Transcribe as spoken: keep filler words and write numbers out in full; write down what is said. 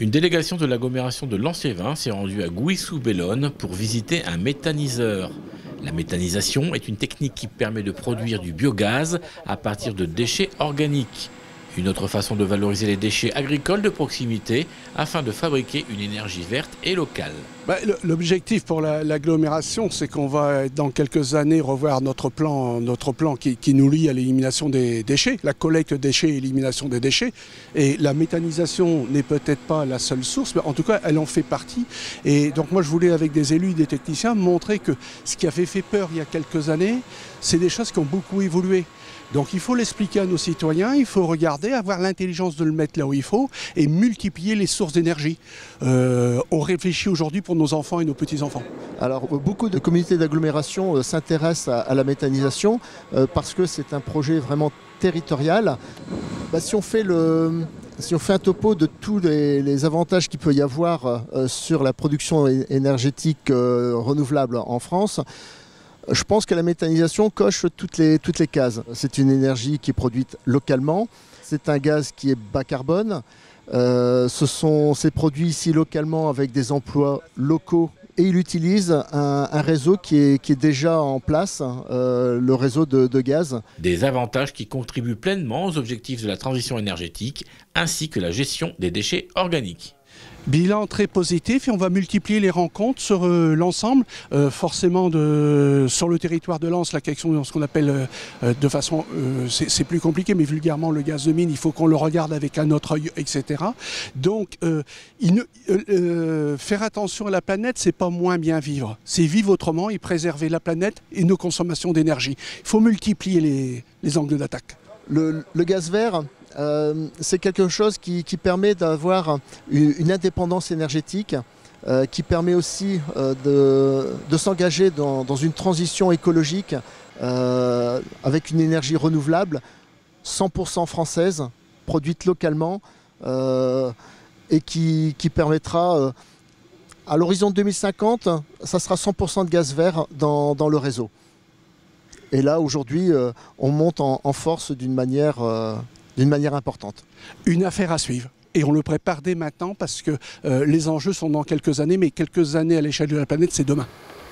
Une délégation de l'agglomération de Lens-les-Vins s'est rendue à Gouissou-Bellonne pour visiter un méthaniseur. La méthanisation est une technique qui permet de produire du biogaz à partir de déchets organiques. Une autre façon de valoriser les déchets agricoles de proximité afin de fabriquer une énergie verte et locale. Bah, l'objectif pour l'agglomération, c'est qu'on va dans quelques années revoir notre plan, notre plan qui, qui nous lie à l'élimination des déchets, la collecte de déchets et l'élimination des déchets. Et la méthanisation n'est peut-être pas la seule source, mais en tout cas, elle en fait partie. Et donc moi, je voulais, avec des élus, des techniciens, montrer que ce qui avait fait peur il y a quelques années, c'est des choses qui ont beaucoup évolué. Donc il faut l'expliquer à nos citoyens, il faut regarder, avoir l'intelligence de le mettre là où il faut et multiplier les sources d'énergie. Euh, on réfléchit aujourd'hui pour nos enfants et nos petits-enfants. Alors beaucoup de communautés d'agglomération euh, s'intéressent à, à la méthanisation euh, parce que c'est un projet vraiment territorial. Bah, si on fait le... Si on fait un topo de tous les, les avantages qu'il peut y avoir euh, sur la production énergétique euh, renouvelable en France, je pense que la méthanisation coche toutes les, toutes les cases. C'est une énergie qui est produite localement, c'est un gaz qui est bas carbone, euh, ce sont, c'est produit ici localement avec des emplois locaux et il utilise un, un réseau qui est, qui est déjà en place, euh, le réseau de, de gaz. Des avantages qui contribuent pleinement aux objectifs de la transition énergétique ainsi que la gestion des déchets organiques. Bilan très positif et on va multiplier les rencontres sur euh, l'ensemble, euh, forcément de, sur le territoire de Lens, la question, ce qu'on appelle euh, de façon, euh, c'est plus compliqué, mais vulgairement le gaz de mine, il faut qu'on le regarde avec un autre œil, et cetera. Donc euh, il ne, euh, euh, faire attention à la planète, c'est pas moins bien vivre, c'est vivre autrement et préserver la planète et nos consommations d'énergie. Il faut multiplier les, les angles d'attaque. Le, le gaz vert, Euh, c'est quelque chose qui, qui permet d'avoir une, une indépendance énergétique, euh, qui permet aussi euh, de, de s'engager dans, dans une transition écologique euh, avec une énergie renouvelable, cent pour cent française, produite localement, euh, et qui, qui permettra, euh, à l'horizon deux mille cinquante, ça sera cent pour cent de gaz vert dans, dans le réseau. Et là, aujourd'hui, euh, on monte en, en force d'une manière... Euh, d'une manière importante. Une affaire à suivre. Et on le prépare dès maintenant parce que euh, les enjeux sont dans quelques années, mais quelques années à l'échelle de la planète, c'est demain.